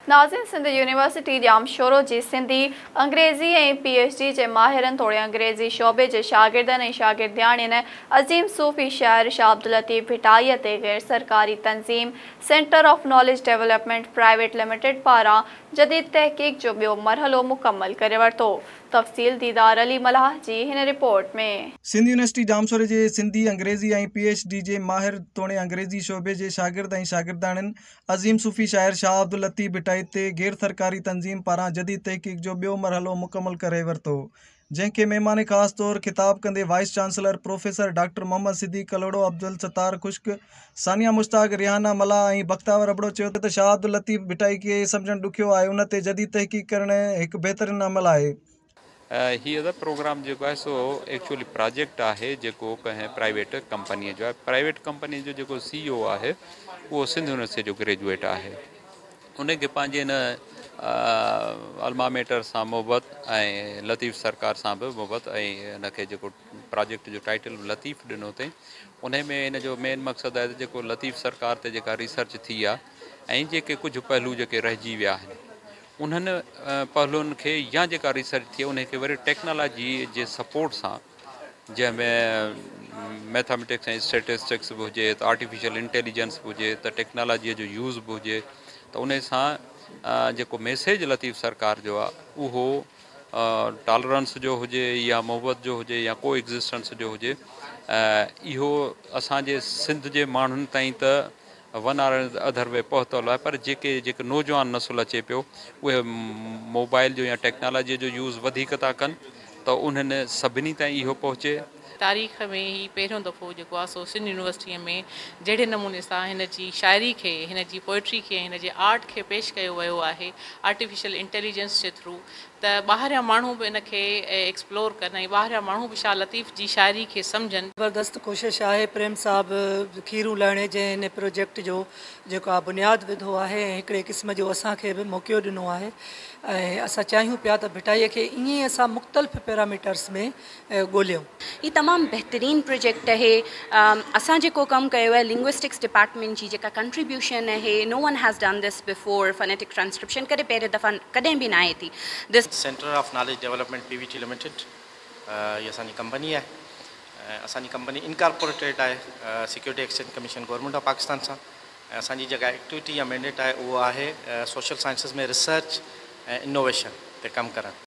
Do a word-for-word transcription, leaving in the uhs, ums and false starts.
नाज़िन Sindh university Jamshoro जी सिंधी अंग्रेज़ी ऐं पी एच डी जे माहिरनि तोड़े अंग्रेज़ी शोबे जे शागिर्दनि ऐं शागिर्दियाणियुनि अज़ीम सूफ़ी शाइर शाह अब्दुल लतीफ़ भिटाईअ ते गैर सरकारी तंज़ीम center of knowledge development private limited पारां जदीद तहक़ीक़ जो ॿियो मरहलो मुकम्मल करे वरितो। तफ़सील दीदार अली मलाह जी हिन रिपोर्ट में। सिंध यूनिवर्सिटी जामशोरे जे सिंधी अंग्रेज़ी ऐं पी एच डी जे माहिर तोड़े अंग्रेज़ी शोबे जे शागिर्द ऐं शागिर्दाणियुनि अज़ीम सूफ़ी शाइर शाह अब्दुल लतीफ़ भिटाई ते गैर सरकारी तंज़ीम पारां जदीद तहक़ीक़ जो ॿियो मरहलो मुकम्मल करे वरितो, जंहिंखे महिमान ख़ासि तौरु ख़िताब कंदे vice chancellor professor doctor Mohammad Siddique Kalhoro, Abdul Sattar Khushk, Sania Mushtaq, Rihanna मल्हा ऐं बख़्तावर अबड़ो चयो त शाह अब्दुल लतीफ़ भिटाई खे सम्झणु ॾुखियो आहे, उन ते जदीद तहक़ीक़ करणु हिकु बहितरीनु अमल आहे। हीअ त प्रोग्राम जेको आहे सो एक्चुअली प्रोजेक्ट आहे जेको कंहिं प्राइवेट कंपनीअ जो आहे। प्राइवेट कंपनी जो जेको सी ई ओ आहे उहो सिंध यूनिवर्सिटी जो ग्रेजुएट आहे। उनखे पंहिंजे हिन अल्मा मेटर सां मोहबत ऐं लतीफ़ सरकार सां बि मोहबत ऐं हिनखे जेको प्रोजेक्ट जो टाइटल लतीफ़ ॾिनो अथई, उन में हिन जो मेन मक़सदु आहे त जेको लतीफ़ सरकार ते जेका रिसर्च थी आहे ऐं जेके कुझु पहलू जेके रहिजी विया आहिनि उन्हनि पहलुनि खे या जेका रिसर्च थी उनखे वरी टेक्नोलॉजी जे सपोर्ट सां, जंहिंमें मैथमेटिक्स ऐं स्टेटिस्टिक्स बि हुजे, त आर्टिफिशियल इंटेलिजेंस बि हुजे, त टेक्नोलॉजीअ जो यूज़ बि हुजे, त उन सां जेको मैसेज लतीफ़ सरकार जो आहे उहो टॉलरेंस जो हुजे या मोहबत जो हुजे या को एग्ज़िस्टेंस जो हुजे, इहो असांजे सिंध जे माण्हुनि ताईं त वन आर अदर वे पहुतल आहे, पर जेके जेके नौजवान नसुल अचे पियो उहे मोबाइल जो या टेक्नोलॉजीअ जो यूज़ वधीक था कनि, त उन्हनि सभिनी ताईं इहो पहुचे। तारीख़ में ही पहिरियों दफ़ो जेको आहे सो सिंध यूनिवर्सिटीअ में जहिड़े नमूने सां हिन जी शाइरी खे, हिन जी पोइट्री खे, हिन जे आर्ट खे पेश कयो वियो आहे आर्टिफिशियल इंटेलिजेंस जे थ्रू, त ॿाहिरियां माण्हू बि इनखे एक्सप्लोर कनि ऐं ॿाहिरियां माण्हू बि शाह लतीफ़ जी शाइरी खे सम्झनि। ज़बरदस्त कोशिश आहे प्रेम साहिबु खीरूं लाहिणे जे हिन प्रोजेक्ट जो जेको आहे बुनियादु विधो आहे ऐं हिकिड़े क़िस्म जो असांखे बि मौक़ो ॾिनो आहे ऐं असां चाहियूं पिया त भिटाईअ खे ईअं असां मुख़्तलिफ़ पैरामीटर्स में ॻोल्हियूं। ये तमामु बहितरीनु प्रोजेक्ट आहे। असां जेको कमु कयो आहे लिंग्विस्टिक्स डिपार्टमेंट जी जेका कंट्रीब्यूशन आहे, no one has done this before, phonetic transcription करे पहिरें दफ़ा कॾहिं बि न आहे थी। This center of knowledge development P V T limited ये असांजी कंपनी आहे। असांजी कंपनी इनकॉर्पोरेटेड आहे security exchange commission government of Pakistan सां। असांजी जेका एक्टिविटी या मैंडेट आहे उहो आहे सोशल साइंसिस में रिसर्च ऐं इनोवेशन ते कमु करणु।